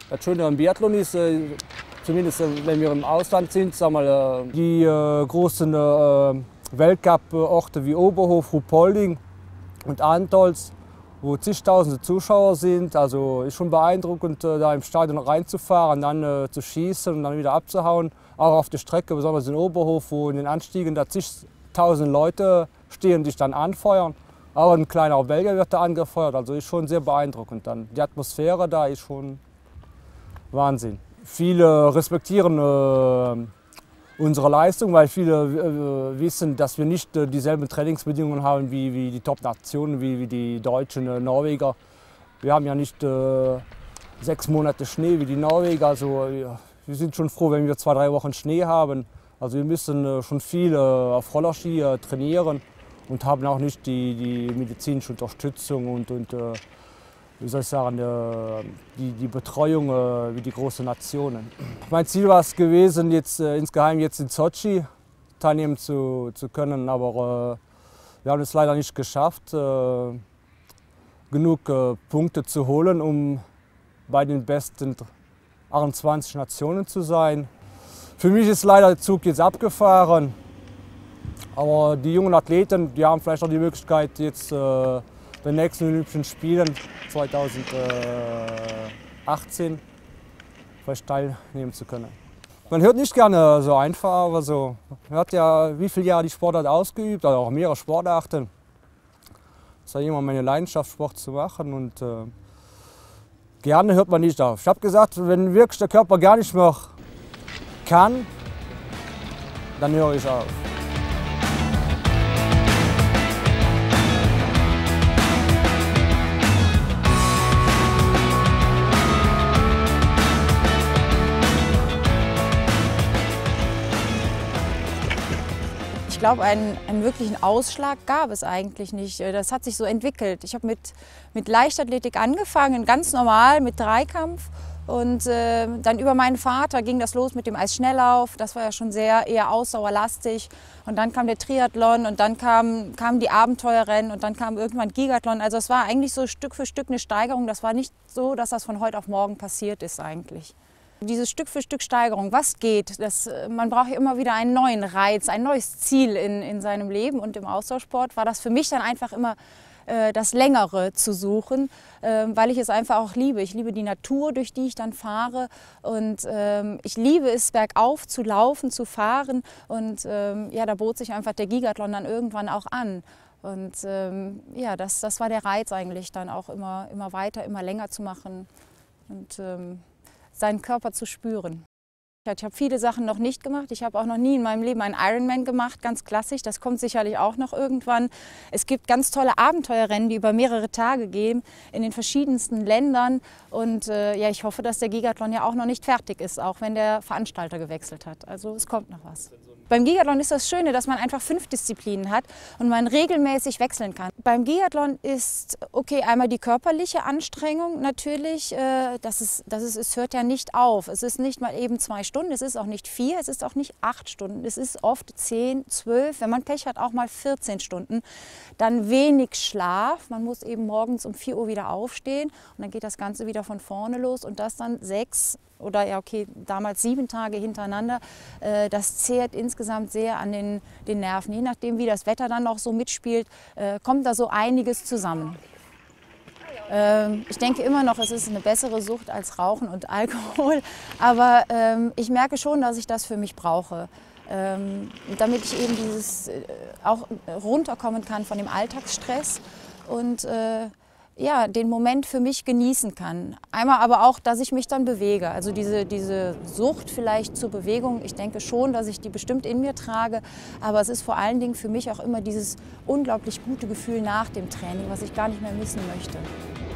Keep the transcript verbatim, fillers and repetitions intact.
Das Schöne am Biathlon ist, äh, zumindest äh, wenn wir im Ausland sind, sagen wir, äh, die äh, großen äh, Weltcup-Orte wie Oberhof, Ruhpolding und Antolz, wo zigtausende Zuschauer sind. Also ist schon beeindruckend, äh, da im Stadion reinzufahren, dann äh, zu schießen und dann wieder abzuhauen. Auch auf der Strecke, besonders in Oberhof, wo in den Anstiegen da zigtausend Leute stehen, die sich dann anfeuern. Aber ein kleiner Belgier wird da angefeuert, also ist schon sehr beeindruckend. Dann die Atmosphäre da ist schon Wahnsinn. Viele respektieren äh, unsere Leistung, weil viele äh, wissen, dass wir nicht äh, dieselben Trainingsbedingungen haben wie, wie die Top-Nationen, wie, wie die Deutschen, äh, Norweger. Wir haben ja nicht äh, sechs Monate Schnee wie die Norweger. Also, ja, wir sind schon froh, wenn wir zwei, drei Wochen Schnee haben. Also wir müssen äh, schon viel äh, auf Rollerski äh, trainieren und haben auch nicht die, die medizinische Unterstützung und, und äh, wie soll ich sagen, äh, die, die Betreuung äh, wie die großen Nationen. Mein Ziel war es gewesen, jetzt äh, insgeheim jetzt in Sotschi teilnehmen zu, zu können, aber äh, wir haben es leider nicht geschafft, äh, genug äh, Punkte zu holen, um bei den besten achtundzwanzig Nationen zu sein. Für mich ist leider der Zug jetzt abgefahren. Aber die jungen Athleten, die haben vielleicht auch die Möglichkeit, jetzt äh, den nächsten Olympischen Spielen zweitausendachtzehn vielleicht teilnehmen zu können. Man hört nicht gerne so einfach, aber so, man hat ja wie viele Jahre die Sportart ausgeübt, also auch mehrere Sportarten. Es ist ja immer meine Leidenschaft, Sport zu machen und äh, gerne hört man nicht auf. Ich habe gesagt, wenn wirklich der Körper gar nicht mehr kann, dann höre ich auf. Ich glaube, einen, einen wirklichen Ausschlag gab es eigentlich nicht. Das hat sich so entwickelt. Ich habe mit, mit Leichtathletik angefangen, ganz normal mit Dreikampf. Und äh, dann über meinen Vater ging das los mit dem Eisschnelllauf. Das war ja schon sehr eher ausdauerlastig. Und dann kam der Triathlon und dann kamen kam die Abenteuerrennen und dann kam irgendwann Gigathlon. Also es war eigentlich so Stück für Stück eine Steigerung. Das war nicht so, dass das von heute auf morgen passiert ist eigentlich. Diese Stück für Stück Steigerung, was geht? Das, man braucht ja immer wieder einen neuen Reiz, ein neues Ziel in, in seinem Leben. Und im Austauschsport war das für mich dann einfach immer äh, das Längere zu suchen, äh, weil ich es einfach auch liebe. Ich liebe die Natur, durch die ich dann fahre. Und ähm, ich liebe es, bergauf zu laufen, zu fahren. Und ähm, ja, da bot sich einfach der Gigathlon dann irgendwann auch an. Und ähm, ja, das, das war der Reiz eigentlich, dann auch immer, immer weiter, immer länger zu machen. Und, ähm, seinen Körper zu spüren. Ich habe viele Sachen noch nicht gemacht. Ich habe auch noch nie in meinem Leben einen Ironman gemacht, ganz klassisch. Das kommt sicherlich auch noch irgendwann. Es gibt ganz tolle Abenteuerrennen, die über mehrere Tage gehen, in den verschiedensten Ländern. Und äh, ja, ich hoffe, dass der Gigathlon ja auch noch nicht fertig ist, auch wenn der Veranstalter gewechselt hat. Also es kommt noch was. Beim Gigathlon ist das Schöne, dass man einfach fünf Disziplinen hat und man regelmäßig wechseln kann. Beim Gigathlon ist okay, einmal die körperliche Anstrengung natürlich, äh, das ist, das ist, es hört ja nicht auf. Es ist nicht mal eben zwei Stunden, es ist auch nicht vier, es ist auch nicht acht Stunden, es ist oft zehn, zwölf, wenn man Pech hat auch mal vierzehn Stunden. Dann wenig Schlaf, man muss eben morgens um vier Uhr wieder aufstehen und dann geht das Ganze wieder von vorne los und das dann sechs oder ja okay, damals sieben Tage hintereinander. Äh, das zehrt insgesamt sehr an den, den Nerven. Je nachdem, wie das Wetter dann noch so mitspielt, äh, kommt da so einiges zusammen. Ähm, ich denke immer noch, es ist eine bessere Sucht als Rauchen und Alkohol, aber ähm, ich merke schon, dass ich das für mich brauche. Ähm, damit ich eben dieses äh, auch runterkommen kann von dem Alltagsstress und äh, ja, den Moment für mich genießen kann. Einmal aber auch, dass ich mich dann bewege. Also diese, diese Sucht vielleicht zur Bewegung, ich denke schon, dass ich die bestimmt in mir trage. Aber es ist vor allen Dingen für mich auch immer dieses unglaublich gute Gefühl nach dem Training, was ich gar nicht mehr missen möchte.